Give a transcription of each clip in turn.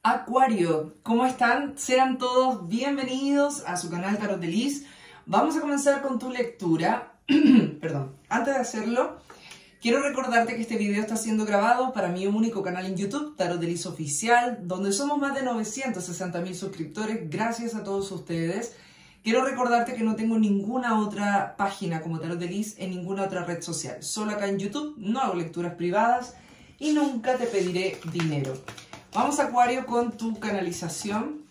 Acuario, ¿cómo están? Sean todos bienvenidos a su canal Tarot de Liz. Vamos a comenzar con tu lectura. Perdón, antes de hacerlo, quiero recordarte que este video está siendo grabado para mi único canal en YouTube, Tarot de Liz Oficial, donde somos más de 960.000 suscriptores, gracias a todos ustedes. Quiero recordarte que no tengo ninguna otra página como Tarot de Liz en ninguna otra red social. Solo acá en YouTube, no hago lecturas privadas y nunca te pediré dinero. Vamos, Acuario, con tu canalización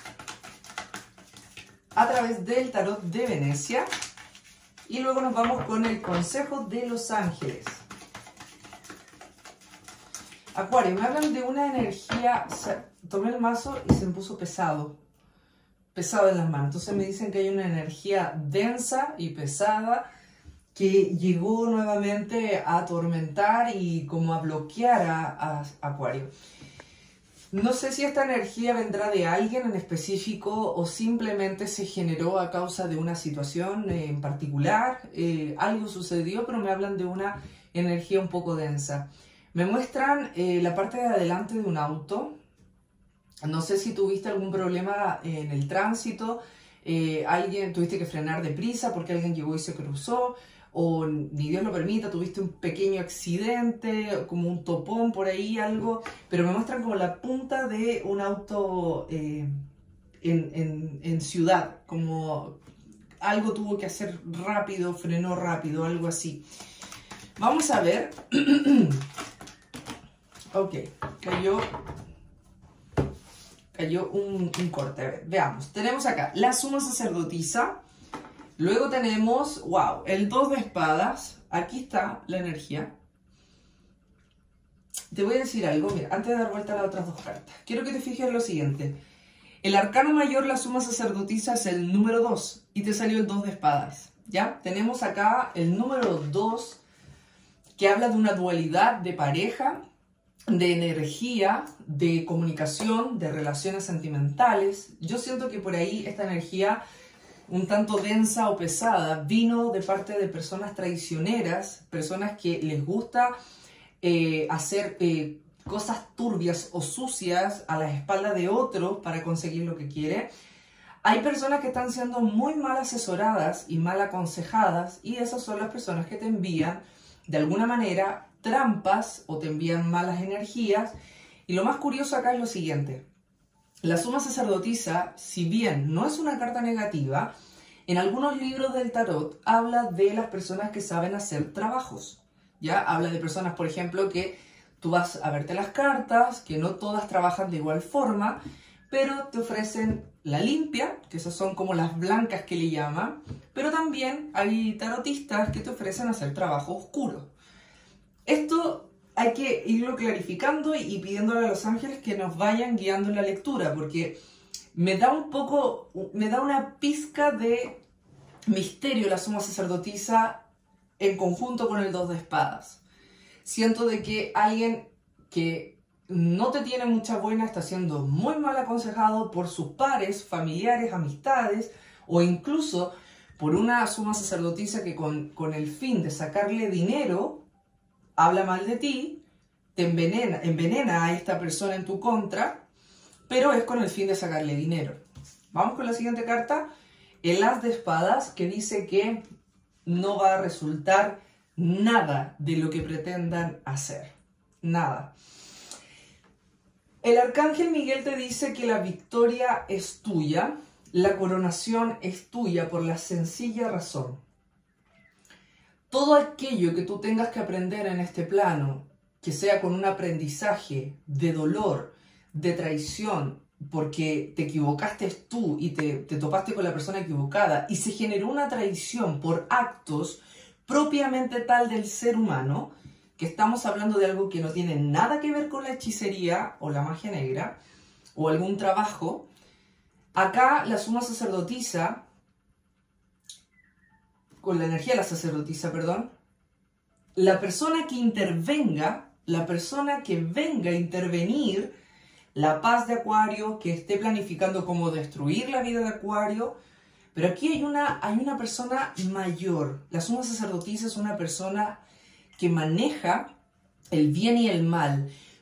a través del tarot de Venecia. Y luego nos vamos con el consejo de los ángeles. Acuario, me hablan de una energía. Tomé el mazo y se me puso pesado. Pesado en las manos. Entonces me dicen que hay una energía densa y pesada que llegó nuevamente a atormentar y como a bloquear a Acuario. No sé si esta energía vendrá de alguien en específico o simplemente se generó a causa de una situación en particular. Algo sucedió, pero me hablan de una energía un poco densa. Me muestran la parte de adelante de un auto. No sé si tuviste algún problema en el tránsito, tuviste que frenar deprisa porque alguien llegó y se cruzó. O ni Dios lo permita, tuviste un pequeño accidente, como un topón por ahí, algo, pero me muestran como la punta de un auto en ciudad, como algo tuvo que hacer rápido, frenó rápido, algo así. Vamos a ver. Ok, cayó un corte. A ver, veamos. Tenemos acá la suma sacerdotisa. Luego tenemos, wow, el 2 de espadas. Aquí está la energía. Te voy a decir algo, mira, antes de dar vuelta a las otras dos cartas. Quiero que te fijes en lo siguiente. El arcano mayor, la suma sacerdotisa, es el número 2. Y te salió el 2 de espadas, ¿ya? Tenemos acá el número 2, que habla de una dualidad de pareja, de energía, de comunicación, de relaciones sentimentales. Yo siento que por ahí esta energía un tanto densa o pesada vino de parte de personas traicioneras, personas que les gusta hacer cosas turbias o sucias a las espaldas de otros para conseguir lo que quiere. Hay personas que están siendo muy mal asesoradas y mal aconsejadas, y esas son las personas que te envían de alguna manera trampas o te envían malas energías. Y lo más curioso acá es lo siguiente. La suma sacerdotisa, si bien no es una carta negativa, en algunos libros del tarot habla de las personas que saben hacer trabajos. ¿Ya? Habla de personas, por ejemplo, que tú vas a verte las cartas, que no todas trabajan de igual forma, pero te ofrecen la limpia, que esas son como las blancas que le llaman, pero también hay tarotistas que te ofrecen hacer trabajo oscuro. Esto hay que irlo clarificando y pidiéndole a los ángeles que nos vayan guiando en la lectura, porque me da una pizca de misterio la suma sacerdotisa en conjunto con el 2 de espadas. Siento de que alguien que no te tiene mucha buena está siendo muy mal aconsejado por sus pares, familiares, amistades, o incluso por una suma sacerdotisa que con el fin de sacarle dinero habla mal de ti, te envenena a esta persona en tu contra, pero es con el fin de sacarle dinero. Vamos con la siguiente carta, el as de espadas, que dice que no va a resultar nada de lo que pretendan hacer. Nada. El arcángel Miguel te dice que la victoria es tuya, la coronación es tuya por la sencilla razón. Todo aquello que tú tengas que aprender en este plano, que sea con un aprendizaje de dolor, de traición, porque te equivocaste tú y te topaste con la persona equivocada y se generó una traición por actos propiamente tal del ser humano, que estamos hablando de algo que no tiene nada que ver con la hechicería o la magia negra o algún trabajo. Acá la suma sacerdotisa, con la energía de la sacerdotisa, perdón, la persona que intervenga, la persona que venga a intervenir la paz de Acuario, que esté planificando cómo destruir la vida de Acuario, pero aquí hay una persona mayor. La suma sacerdotisa es una persona que maneja el bien y el mal,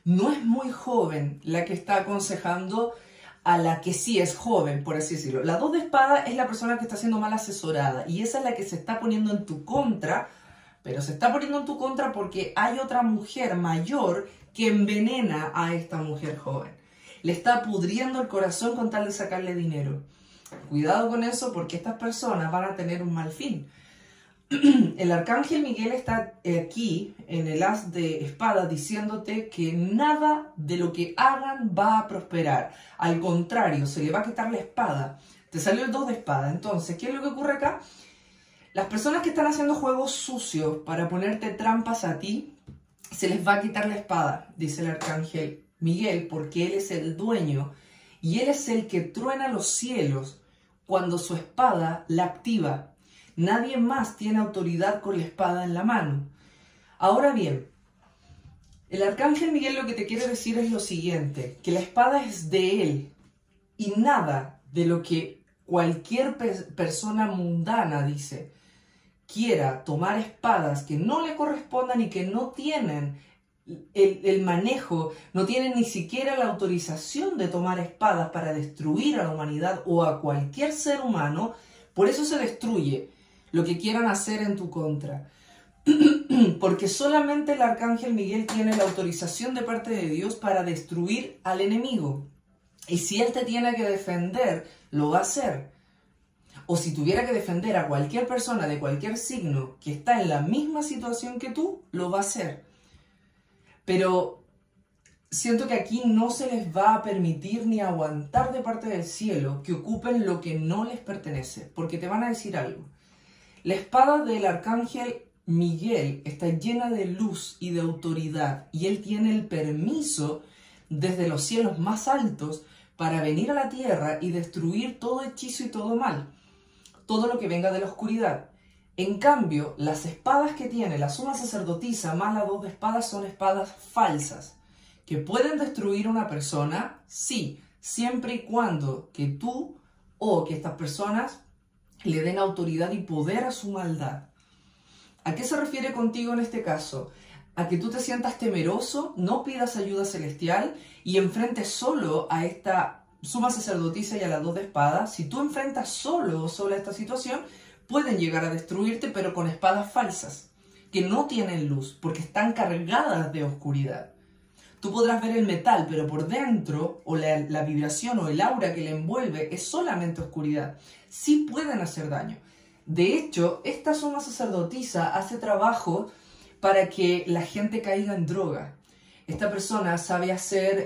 no es muy joven la que está aconsejando a la que sí es joven, por así decirlo. La 2 de espada es la persona que está siendo mal asesorada y esa es la que se está poniendo en tu contra, pero se está poniendo en tu contra porque hay otra mujer mayor que envenena a esta mujer joven. Le está pudriendo el corazón con tal de sacarle dinero. Cuidado con eso porque estas personas van a tener un mal fin. El arcángel Miguel está aquí en el as de espada diciéndote que nada de lo que hagan va a prosperar. Al contrario, se le va a quitar la espada. Te salió el 2 de espada. Entonces, ¿qué es lo que ocurre acá? Las personas que están haciendo juegos sucios para ponerte trampas a ti, se les va a quitar la espada, dice el arcángel Miguel, porque él es el dueño y él es el que truena los cielos cuando su espada la activa. Nadie más tiene autoridad con la espada en la mano. Ahora bien, el arcángel Miguel lo que te quiere decir es lo siguiente, que la espada es de él y nada de lo que cualquier persona mundana, dice, quiera tomar espadas que no le correspondan y que no tienen el manejo, no tienen ni siquiera la autorización de tomar espadas para destruir a la humanidad o a cualquier ser humano, por eso se destruye lo que quieran hacer en tu contra. Porque solamente el arcángel Miguel tiene la autorización de parte de Dios para destruir al enemigo. Y si él te tiene que defender, lo va a hacer. O si tuviera que defender a cualquier persona de cualquier signo que está en la misma situación que tú, lo va a hacer. Pero siento que aquí no se les va a permitir ni aguantar de parte del cielo que ocupen lo que no les pertenece. Porque te van a decir algo. La espada del arcángel Miguel está llena de luz y de autoridad y él tiene el permiso desde los cielos más altos para venir a la tierra y destruir todo hechizo y todo mal, todo lo que venga de la oscuridad. En cambio, las espadas que tiene la suma sacerdotisa más la 2 de espadas son espadas falsas, que pueden destruir a una persona, sí, siempre y cuando que tú o que estas personas le den autoridad y poder a su maldad. ¿A qué se refiere contigo en este caso? A que tú te sientas temeroso, no pidas ayuda celestial y enfrentes solo a esta suma sacerdotisa y a la 2 de espadas. Si tú enfrentas solo o sola esta situación, pueden llegar a destruirte, pero con espadas falsas, que no tienen luz, porque están cargadas de oscuridad. Tú podrás ver el metal, pero por dentro, o la vibración o el aura que le envuelve, es solamente oscuridad. Sí pueden hacer daño. De hecho, esta suma sacerdotisa hace trabajo para que la gente caiga en droga. Esta persona sabe hacer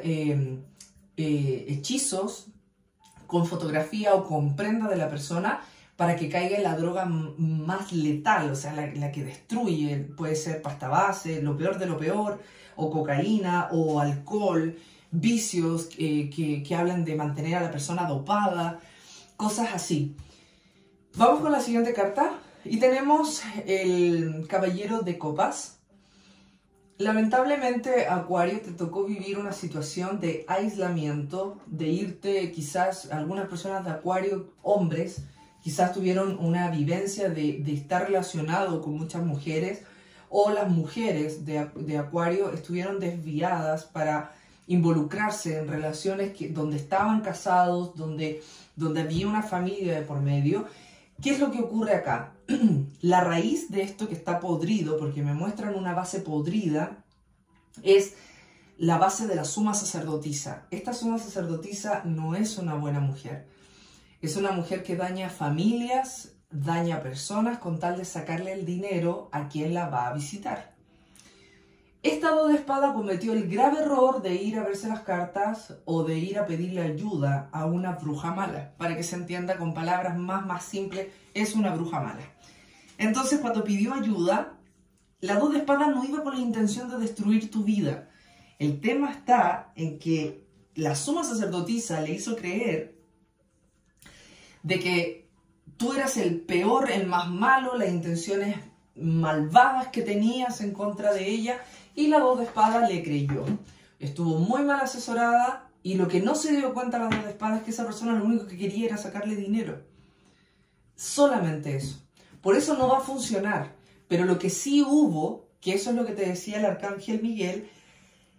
hechizos con fotografía o con prenda de la persona para que caiga en la droga más letal, o sea, la que destruye. Puede ser pasta base, lo peor de lo peor, o cocaína, o alcohol, vicios que hablan de mantener a la persona dopada, cosas así. Vamos con la siguiente carta y tenemos el Caballero de Copas. Lamentablemente, Acuario, te tocó vivir una situación de aislamiento, de irte, quizás algunas personas de Acuario, hombres, quizás tuvieron una vivencia de estar relacionado con muchas mujeres, o las mujeres de Acuario estuvieron desviadas para involucrarse en relaciones donde estaban casados, donde había una familia de por medio. ¿Qué es lo que ocurre acá? La raíz de esto que está podrido, porque me muestran una base podrida, es la base de la suma sacerdotisa. Esta suma sacerdotisa no es una buena mujer. Es una mujer que daña familias, daña personas con tal de sacarle el dinero a quien la va a visitar. Esta 2 de espada cometió el grave error de ir a verse las cartas o de ir a pedirle ayuda a una bruja mala. Para que se entienda con palabras más simples, es una bruja mala. Entonces, cuando pidió ayuda, la 2 de espada no iba con la intención de destruir tu vida. El tema está en que la suma sacerdotisa le hizo creer de que tú eras el peor, el más malo, las intenciones malvadas que tenías en contra de ella, y la 2 de espada le creyó. Estuvo muy mal asesorada y lo que no se dio cuenta la 2 de espada es que esa persona lo único que quería era sacarle dinero. Solamente eso. Por eso no va a funcionar. Pero lo que sí hubo, que eso es lo que te decía el arcángel Miguel,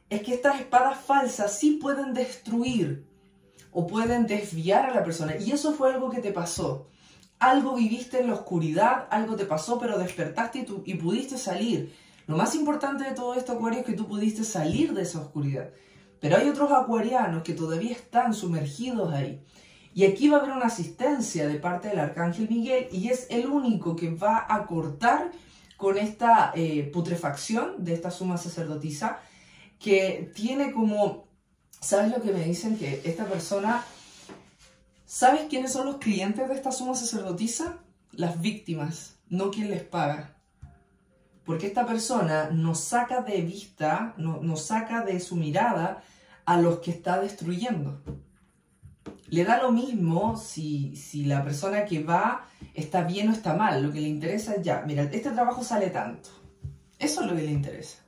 es que estas espadas falsas sí pueden destruir o pueden desviar a la persona. Y eso fue algo que te pasó. Algo viviste en la oscuridad, algo te pasó, pero despertaste y pudiste salir. Lo más importante de todo esto, Acuario, es que tú pudiste salir de esa oscuridad. Pero hay otros acuarianos que todavía están sumergidos ahí. Y aquí va a haber una asistencia de parte del Arcángel Miguel y es el único que va a cortar con esta putrefacción de esta suma sacerdotisa que tiene como... ¿Sabes lo que me dicen? Que esta persona... ¿Sabes quiénes son los clientes de esta suma sacerdotisa? Las víctimas, no quien les paga. Porque esta persona nos saca de vista, nos saca de su mirada a los que está destruyendo. Le da lo mismo si la persona que va está bien o está mal. Lo que le interesa es ya, mira, este trabajo sale tanto. Eso es lo que le interesa.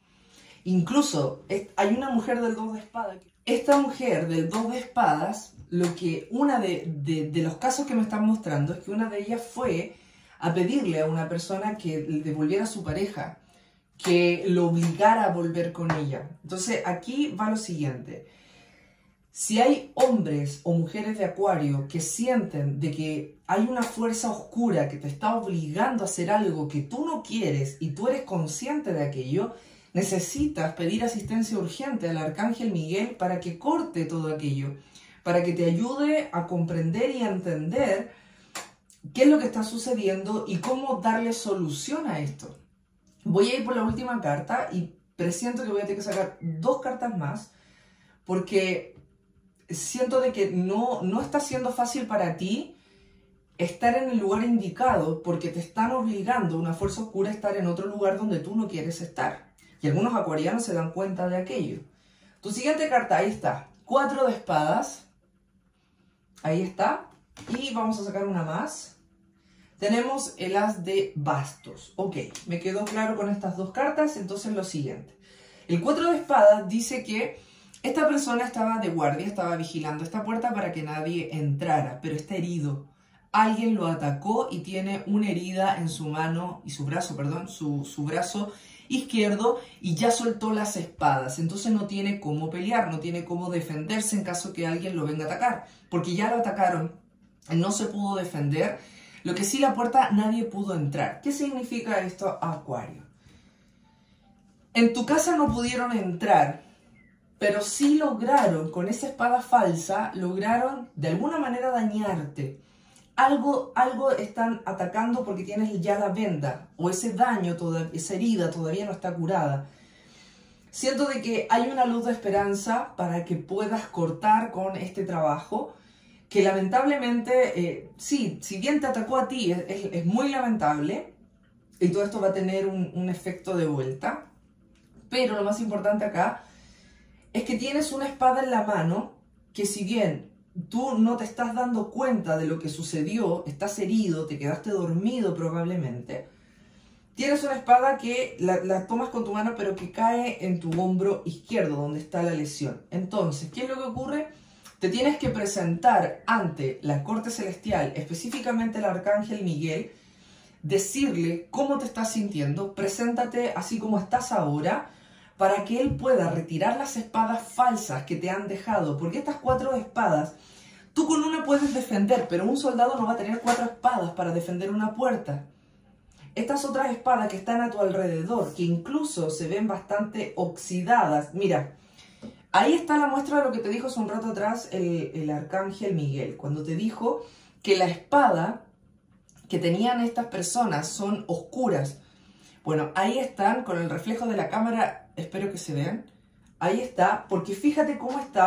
Incluso hay una mujer del 2 de espadas. Esta mujer del 2 de espadas, lo que una de los casos que me están mostrando es que una de ellas fue a pedirle a una persona que le devolviera a su pareja, que lo obligara a volver con ella. Entonces aquí va lo siguiente. Si hay hombres o mujeres de Acuario que sienten de que hay una fuerza oscura que te está obligando a hacer algo que tú no quieres y tú eres consciente de aquello, necesitas pedir asistencia urgente al Arcángel Miguel para que corte todo aquello, para que te ayude a comprender y a entender qué es lo que está sucediendo y cómo darle solución a esto. Voy a ir por la última carta y presiento que voy a tener que sacar 2 cartas más porque siento de que no está siendo fácil para ti estar en el lugar indicado porque te están obligando una fuerza oscura a estar en otro lugar donde tú no quieres estar. Y algunos acuarianos se dan cuenta de aquello. Tu siguiente carta, ahí está. 4 de espadas. Ahí está. Y vamos a sacar una más. Tenemos el as de bastos. Ok, me quedó claro con estas 2 cartas. Entonces lo siguiente. El 4 de espadas dice que esta persona estaba de guardia, estaba vigilando esta puerta para que nadie entrara. Pero está herido. Alguien lo atacó y tiene una herida en su mano y su brazo, perdón, su brazo izquierdo y ya soltó las espadas, entonces no tiene cómo pelear, no tiene cómo defenderse en caso que alguien lo venga a atacar, porque ya lo atacaron, no se pudo defender, lo que sí la puerta nadie pudo entrar. ¿Qué significa esto, Acuario? En tu casa no pudieron entrar, pero sí lograron, con esa espada falsa, lograron de alguna manera dañarte. Algo están atacando porque tienes ya la venda o ese daño, esa herida todavía no está curada. Siento de que hay una luz de esperanza para que puedas cortar con este trabajo que lamentablemente, sí, si bien te atacó a ti, es muy lamentable y todo esto va a tener un efecto de vuelta, pero lo más importante acá es que tienes una espada en la mano que si bien tú no te estás dando cuenta de lo que sucedió, estás herido, te quedaste dormido probablemente. Tienes una espada que la tomas con tu mano pero que cae en tu hombro izquierdo donde está la lesión. Entonces, ¿qué es lo que ocurre? Te tienes que presentar ante la corte celestial, específicamente el Arcángel Miguel, decirle cómo te estás sintiendo, preséntate así como estás ahora, para que él pueda retirar las espadas falsas que te han dejado. Porque estas 4 espadas, tú con una puedes defender, pero un soldado no va a tener 4 espadas para defender una puerta. Estas otras espadas que están a tu alrededor, que incluso se ven bastante oxidadas. Mira, ahí está la muestra de lo que te dijo hace un rato atrás el Arcángel Miguel. Cuando te dijo que la espada que tenían estas personas son oscuras. Bueno, ahí están con el reflejo de la cámara. Espero que se vean. Ahí está, porque fíjate cómo está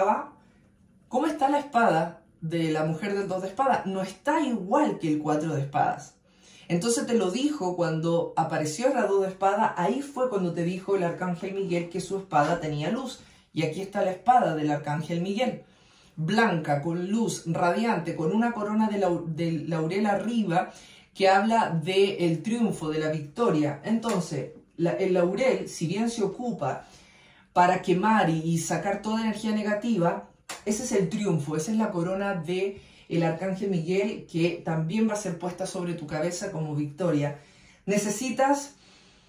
la espada de la mujer del 2 de espadas. No está igual que el 4 de espadas. Entonces te lo dijo cuando apareció la 2 de espada. Ahí fue cuando te dijo el Arcángel Miguel que su espada tenía luz. Y aquí está la espada del Arcángel Miguel. Blanca, con luz, radiante, con una corona de laurel arriba que habla del triunfo, de la victoria. Entonces, el laurel, si bien se ocupa para quemar y sacar toda energía negativa, ese es el triunfo, esa es la corona del Arcángel Miguel que también va a ser puesta sobre tu cabeza como victoria. Necesitas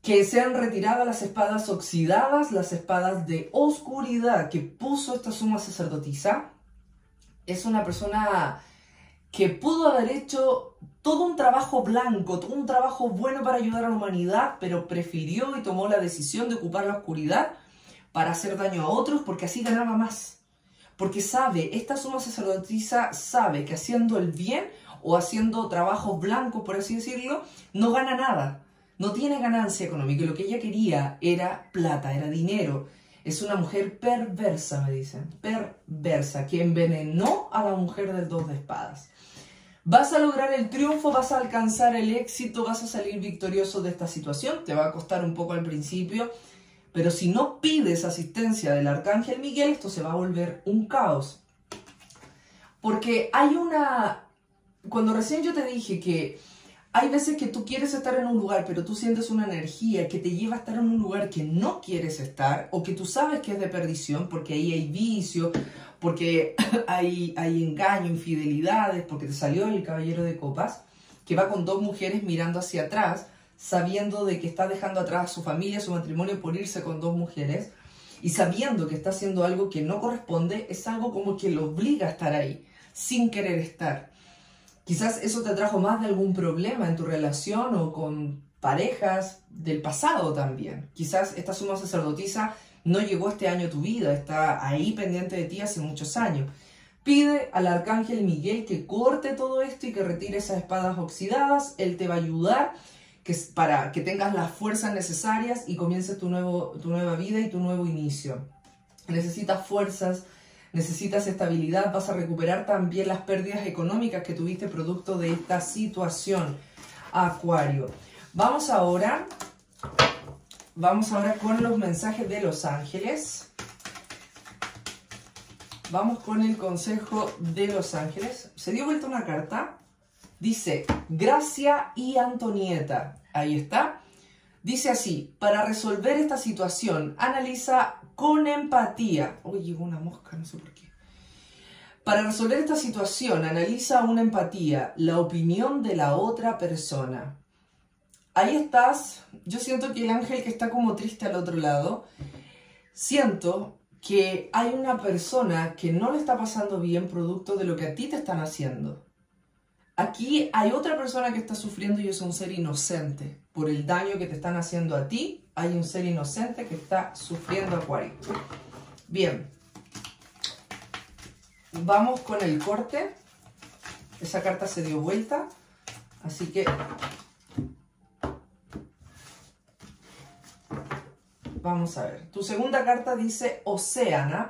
que sean retiradas las espadas oxidadas, las espadas de oscuridad que puso esta suma sacerdotisa. Es una persona que pudo haber hecho todo un trabajo blanco, todo un trabajo bueno para ayudar a la humanidad, pero prefirió y tomó la decisión de ocupar la oscuridad para hacer daño a otros porque así ganaba más. Porque sabe, esta suma sacerdotisa sabe que haciendo el bien o haciendo trabajos blancos, por así decirlo, no gana nada. No tiene ganancia económica y lo que ella quería era plata, era dinero. Es una mujer perversa, me dicen, perversa, que envenenó a la mujer del 2 de espadas. Vas a lograr el triunfo, vas a alcanzar el éxito, vas a salir victorioso de esta situación. Te va a costar un poco al principio, pero si no pides asistencia del Arcángel Miguel, esto se va a volver un caos. Porque hay una... Cuando recién yo te dije que hay veces que tú quieres estar en un lugar, pero tú sientes una energía que te lleva a estar en un lugar que no quieres estar, o que tú sabes que es de perdición, porque ahí hay vicio, porque hay engaño, infidelidades, porque te salió el caballero de copas, que va con 2 mujeres mirando hacia atrás, sabiendo de que está dejando atrás a su familia, su matrimonio, por irse con 2 mujeres, y sabiendo que está haciendo algo que no corresponde, es algo como que lo obliga a estar ahí, sin querer estar. Quizás eso te trajo más de algún problema en tu relación o con parejas del pasado también. Quizás esta suma sacerdotisa no llegó este año a tu vida, está ahí pendiente de ti hace muchos años. Pide al Arcángel Miguel que corte todo esto y que retire esas espadas oxidadas. Él te va a ayudar para que tengas las fuerzas necesarias y comiences tu nueva vida y tu nuevo inicio. Necesitas fuerzas. Necesitas estabilidad, vas a recuperar también las pérdidas económicas que tuviste producto de esta situación, Acuario. Vamos ahora con los mensajes de los ángeles. Vamos con el consejo de los ángeles. Se dio vuelta una carta. Dice, Gracia y Antonieta. Ahí está. Dice así, para resolver esta situación, analiza con empatía. Uy, llegó una mosca, no sé por qué. Para resolver esta situación, analiza una empatía, la opinión de la otra persona. Ahí estás. Yo siento que el ángel que está como triste al otro lado, siento que hay una persona que no le está pasando bien producto de lo que a ti te están haciendo. Aquí hay otra persona que está sufriendo y es un ser inocente. Por el daño que te están haciendo a ti, hay un ser inocente que está sufriendo, Acuario. Bien. Vamos con el corte. Esa carta se dio vuelta. Así que... Vamos a ver. Tu segunda carta dice Oceana,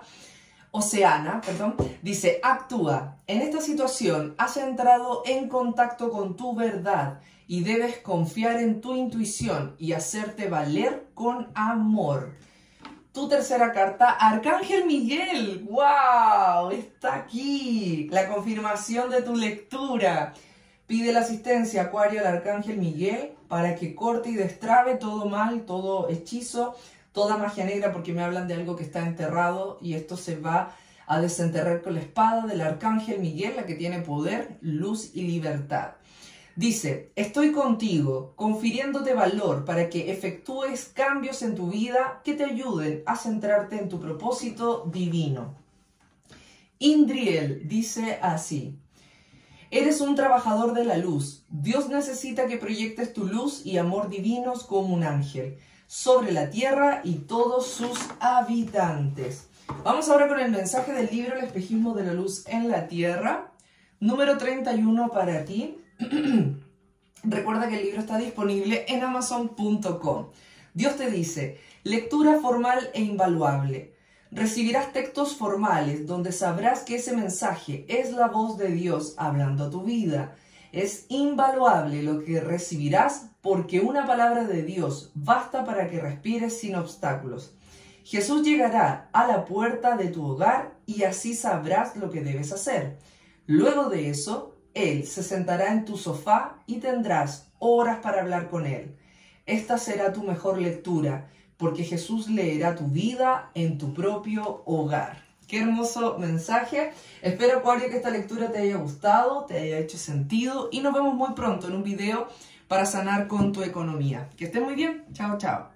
dice, actúa. En esta situación has entrado en contacto con tu verdad y debes confiar en tu intuición y hacerte valer con amor. Tu tercera carta, Arcángel Miguel. ¡Wow! Está aquí. La confirmación de tu lectura. Pide la asistencia, Acuario, al Arcángel Miguel para que corte y destrabe todo mal, todo hechizo, toda magia negra, porque me hablan de algo que está enterrado y esto se va a desenterrar con la espada del Arcángel Miguel, la que tiene poder, luz y libertad. Dice, estoy contigo, confiriéndote valor para que efectúes cambios en tu vida que te ayuden a centrarte en tu propósito divino. Indriel dice así, eres un trabajador de la luz. Dios necesita que proyectes tu luz y amor divinos como un ángel sobre la tierra y todos sus habitantes. Vamos ahora con el mensaje del libro El espejismo de la luz en la tierra, número 31 para ti. Recuerda que el libro está disponible en Amazon.com. Dios te dice, lectura formal e invaluable. Recibirás textos formales donde sabrás que ese mensaje es la voz de Dios hablando a tu vida. Es invaluable lo que recibirás porque una palabra de Dios basta para que respires sin obstáculos. Jesús llegará a la puerta de tu hogar y así sabrás lo que debes hacer. Luego de eso, Él se sentará en tu sofá y tendrás horas para hablar con Él. Esta será tu mejor lectura, porque Jesús leerá tu vida en tu propio hogar. Qué hermoso mensaje. Espero, Acuario, que esta lectura te haya gustado, te haya hecho sentido y nos vemos muy pronto en un video para sanar con tu economía. Que estés muy bien. Chao, chao.